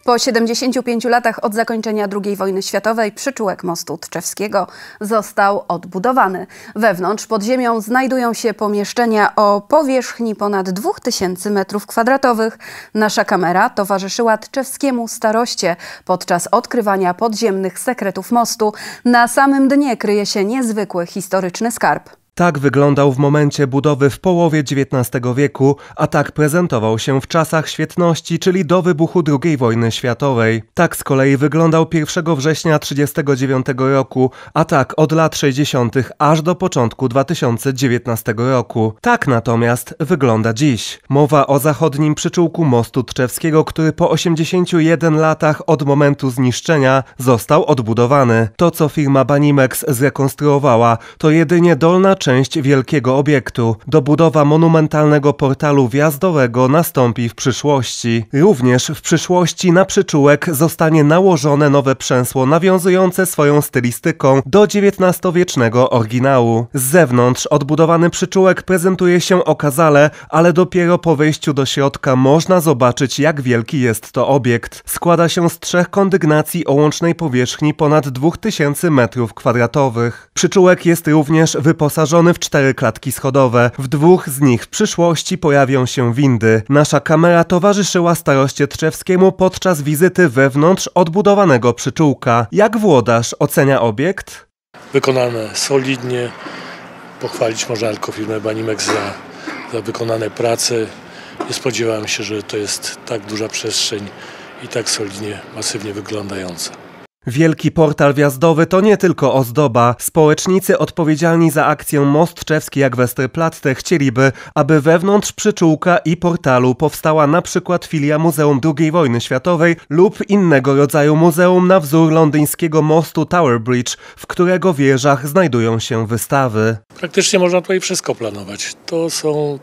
Po 75 latach od zakończenia II wojny światowej przyczółek mostu Tczewskiego został odbudowany. Wewnątrz pod ziemią znajdują się pomieszczenia o powierzchni ponad 2000 m2. Nasza kamera towarzyszyła tczewskiemu staroście podczas odkrywania podziemnych sekretów mostu. Na samym dnie kryje się niezwykły historyczny skarb. Tak wyglądał w momencie budowy w połowie XIX wieku, a tak prezentował się w czasach świetności, czyli do wybuchu II wojny światowej. Tak z kolei wyglądał 1 września 1939 roku, a tak od lat 60. aż do początku 2019 roku. Tak natomiast wygląda dziś. Mowa o zachodnim przyczółku mostu Tczewskiego, który po 81 latach od momentu zniszczenia został odbudowany. To, co firma Banimex zrekonstruowała, to jedynie dolna część wielkiego obiektu. Dobudowa monumentalnego portalu wjazdowego nastąpi w przyszłości. Również w przyszłości na przyczółek zostanie nałożone nowe przęsło nawiązujące swoją stylistyką do XIX-wiecznego oryginału. Z zewnątrz odbudowany przyczółek prezentuje się okazale, ale dopiero po wejściu do środka można zobaczyć, jak wielki jest to obiekt. Składa się z 3 kondygnacji o łącznej powierzchni ponad 2000 m2. Przyczółek jest również wyposażony w 4 klatki schodowe. W 2 z nich w przyszłości pojawią się windy. Nasza kamera towarzyszyła staroście tczewskiemu podczas wizyty wewnątrz odbudowanego przyczółka. Jak włodarz ocenia obiekt? Wykonane solidnie. Pochwalić można tylko firmę Banimex za wykonane prace. Nie spodziewałem się, że to jest tak duża przestrzeń i tak solidnie, masywnie wyglądająca. Wielki portal wjazdowy to nie tylko ozdoba. Społecznicy odpowiedzialni za akcję Most Tczewski jak Westerplatte chcieliby, aby wewnątrz przyczółka i portalu powstała na przykład filia Muzeum II wojny światowej lub innego rodzaju muzeum na wzór londyńskiego mostu Tower Bridge, w którego wieżach znajdują się wystawy. Praktycznie można tutaj wszystko planować. To są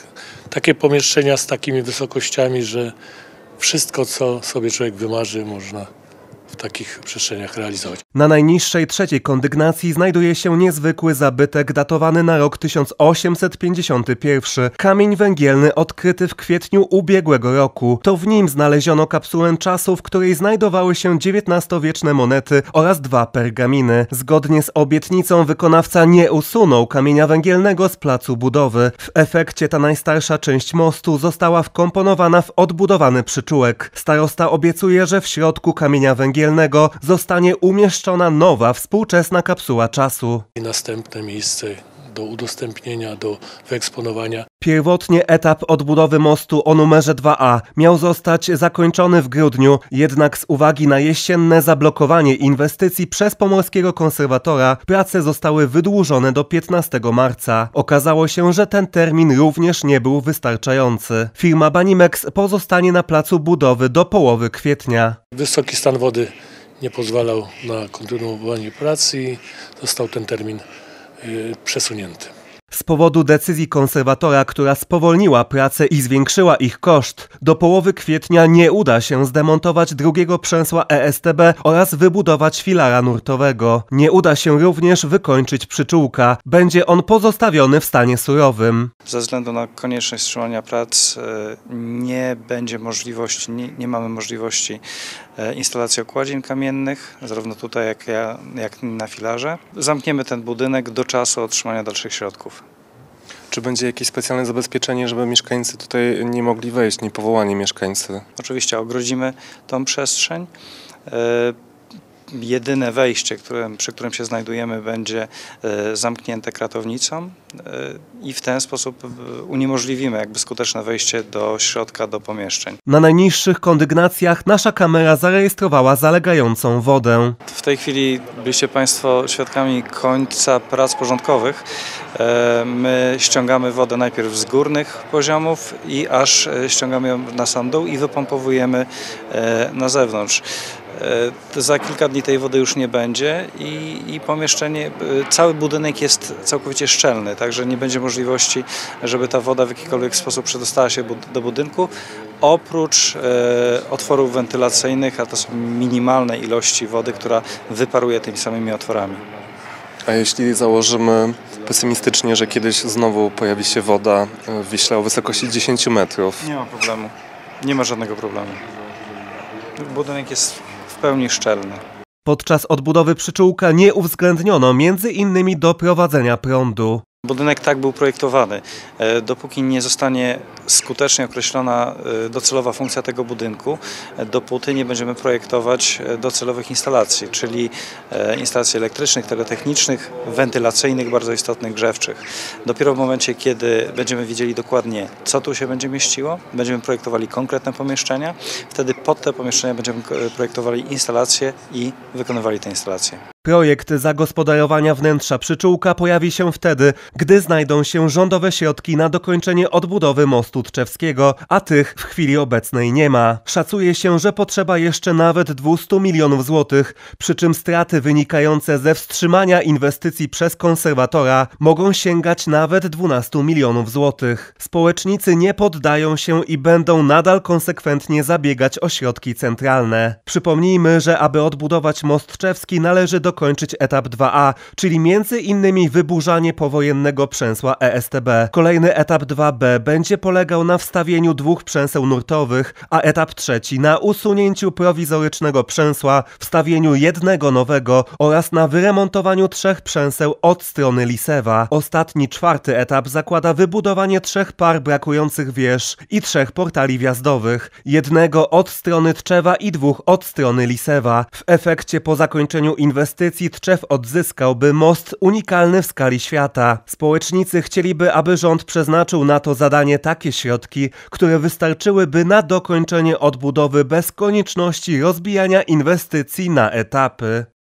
takie pomieszczenia z takimi wysokościami, że wszystko, co sobie człowiek wymarzy, można w takich przestrzeniach realizować. Na najniższej 3. kondygnacji znajduje się niezwykły zabytek datowany na rok 1851. Kamień węgielny odkryty w kwietniu ubiegłego roku. To w nim znaleziono kapsułę czasu, w której znajdowały się XIX-wieczne monety oraz 2 pergaminy. Zgodnie z obietnicą wykonawca nie usunął kamienia węgielnego z placu budowy. W efekcie ta najstarsza część mostu została wkomponowana w odbudowany przyczółek. Starosta obiecuje, że w środku kamienia węgielnego zostanie umieszczona nowa, współczesna kapsuła czasu. I następne miejsce do udostępnienia, do wyeksponowania. Pierwotnie etap odbudowy mostu o numerze 2A miał zostać zakończony w grudniu, jednak z uwagi na jesienne zablokowanie inwestycji przez pomorskiego konserwatora prace zostały wydłużone do 15 marca. Okazało się, że ten termin również nie był wystarczający. Firma Banimex pozostanie na placu budowy do połowy kwietnia. Wysoki stan wody nie pozwalał na kontynuowanie pracy i został ten termin przesunięty. Z powodu decyzji konserwatora, która spowolniła pracę i zwiększyła ich koszt, do połowy kwietnia nie uda się zdemontować drugiego przęsła ESTB oraz wybudować filara nurtowego. Nie uda się również wykończyć przyczółka. Będzie on pozostawiony w stanie surowym. Ze względu na konieczność wstrzymania prac nie mamy możliwości instalacji okładzin kamiennych, zarówno tutaj jak na filarze. Zamkniemy ten budynek do czasu otrzymania dalszych środków. Czy będzie jakieś specjalne zabezpieczenie, żeby mieszkańcy tutaj nie mogli wejść, niepowołani mieszkańcy? Oczywiście ogrodzimy tą przestrzeń. Jedyne wejście, przy którym się znajdujemy, będzie zamknięte kratownicą i w ten sposób uniemożliwimy skuteczne wejście do środka, do pomieszczeń. Na najniższych kondygnacjach nasza kamera zarejestrowała zalegającą wodę. W tej chwili byliście Państwo świadkami końca prac porządkowych. My ściągamy wodę najpierw z górnych poziomów i aż ściągamy ją na sam dół i wypompowujemy na zewnątrz. Za kilka dni tej wody już nie będzie i pomieszczenie, cały budynek jest całkowicie szczelny, także nie będzie możliwości, żeby ta woda w jakikolwiek sposób przedostała się do budynku, oprócz otworów wentylacyjnych, a to są minimalne ilości wody, która wyparuje tymi samymi otworami. A jeśli założymy pesymistycznie, że kiedyś znowu pojawi się woda w Wiśle o wysokości 10 metrów? Nie ma problemu, nie ma żadnego problemu. Budynek jest w pełni szczelny. Podczas odbudowy przyczółka nie uwzględniono m.in. doprowadzenia prądu. Budynek tak był projektowany. Dopóki nie zostanie skutecznie określona docelowa funkcja tego budynku, dopóty nie będziemy projektować docelowych instalacji, czyli instalacji elektrycznych, teletechnicznych, wentylacyjnych, bardzo istotnych, grzewczych. Dopiero w momencie, kiedy będziemy wiedzieli dokładnie, co tu się będzie mieściło, będziemy projektowali konkretne pomieszczenia, wtedy pod te pomieszczenia będziemy projektowali instalacje i wykonywali te instalacje. Projekt zagospodarowania wnętrza przyczółka pojawi się wtedy, gdy znajdą się rządowe środki na dokończenie odbudowy mostu Tczewskiego, a tych w chwili obecnej nie ma. Szacuje się, że potrzeba jeszcze nawet 200 milionów złotych, przy czym straty wynikające ze wstrzymania inwestycji przez konserwatora mogą sięgać nawet 12 milionów złotych. Społecznicy nie poddają się i będą nadal konsekwentnie zabiegać o środki centralne. Przypomnijmy, że aby odbudować most Tczewski należy dokończyć etap 2A, czyli m.in. wyburzanie powojennego przęsła ESTB. Kolejny etap 2B będzie polegał na wstawieniu 2 przęseł nurtowych, a etap 3 na usunięciu prowizorycznego przęsła, wstawieniu 1 nowego oraz na wyremontowaniu 3 przęseł od strony Lisewa. Ostatni 4. etap zakłada wybudowanie 3 par brakujących wież i 3 portali wjazdowych, 1 od strony Tczewa i 2 od strony Lisewa. W efekcie po zakończeniu inwestycji Tczew odzyskałby most unikalny w skali świata. Społecznicy chcieliby, aby rząd przeznaczył na to zadanie takie środki, które wystarczyłyby na dokończenie odbudowy bez konieczności rozbijania inwestycji na etapy.